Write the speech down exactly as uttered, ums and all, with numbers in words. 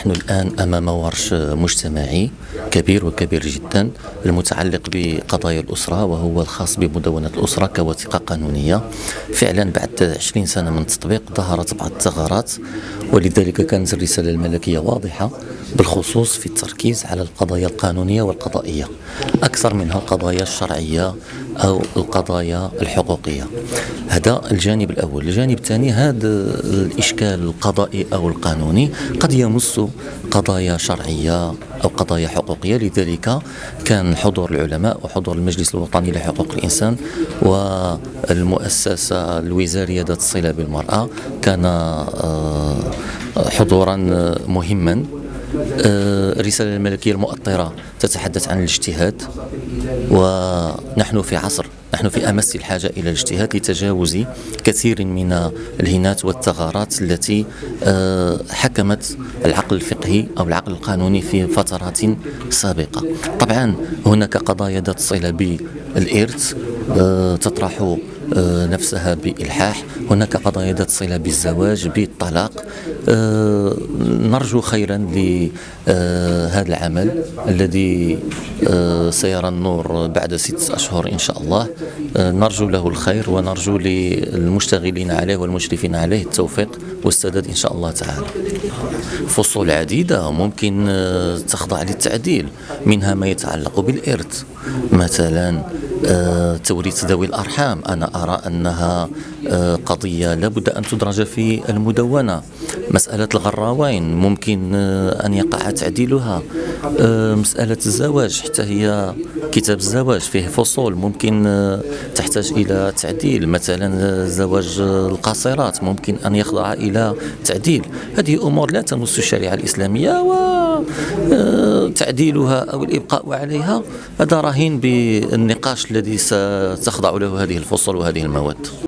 نحن الآن أمام ورش مجتمعي كبير وكبير جدا المتعلق بقضايا الأسرة، وهو الخاص بمدونة الأسرة كوثيقة قانونية. فعلا بعد عشرين سنة من التطبيق ظهرت بعض الثغرات، ولذلك كانت الرسالة الملكية واضحة بالخصوص في التركيز على القضايا القانونية والقضائية أكثر منها القضايا الشرعية أو القضايا الحقوقية. هذا الجانب الأول. الجانب الثاني، هذا الإشكال القضائي أو القانوني قد يمس قضايا شرعية أو قضايا حقوقية، لذلك كان حضور العلماء وحضور المجلس الوطني لحقوق الإنسان والمؤسسة الوزارية ذات الصلة بالمرأة كان حضورا مهما. الرسالة الملكية المؤطرة تتحدث عن الاجتهاد، ونحن في عصر نحن في أمس الحاجة إلى الاجتهاد لتجاوز كثير من الهنات والثغرات التي حكمت العقل الفقهي أو العقل القانوني في فترات سابقة. طبعا هناك قضايا ذات صلة بالإرث تطرح نفسها بإلحاح، هناك قضايا ذات صلة بالزواج بالطلاق. نرجو خيرا لهذا العمل الذي سيرى النور بعد ست أشهر إن شاء الله. نرجو له الخير، ونرجو للمشتغلين عليه والمشرفين عليه التوفيق والسداد إن شاء الله تعالى. فصول عديدة ممكن تخضع للتعديل، منها ما يتعلق بالإرث، مثلا توريث ذوي الأرحام. أنا أرى أنها قضية لابد أن تدرج في المدونة. مسألة الغراوين ممكن أن يقع تعديلها. مسألة الزواج حتى هي كتاب الزواج فيه فصول ممكن تحتاج إلى تعديل، مثلا زواج القاصرات ممكن أن يخضع إلى تعديل. هذه أمور لا تمس الشريعة الإسلامية، وتعديلها أو الإبقاء عليها هذا رهين بالنقاش الذي ستخضع له هذه الفصول وهذه المواد.